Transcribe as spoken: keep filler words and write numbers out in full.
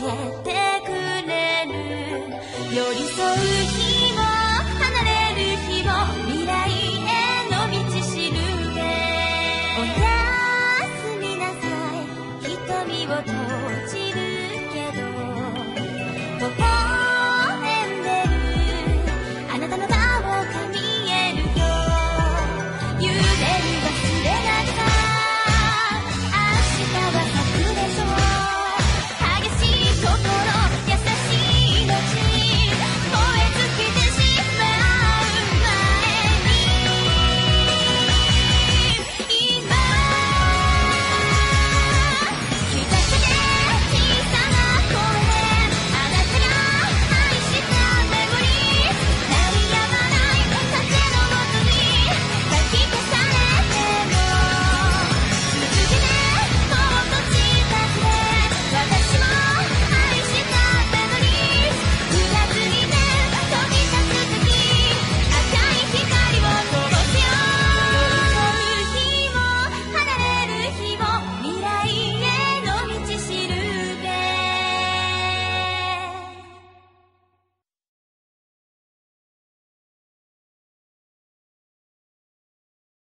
えてくれる。寄り添う日も離れる日も未来への道しるべ。おやすみなさい、瞳を閉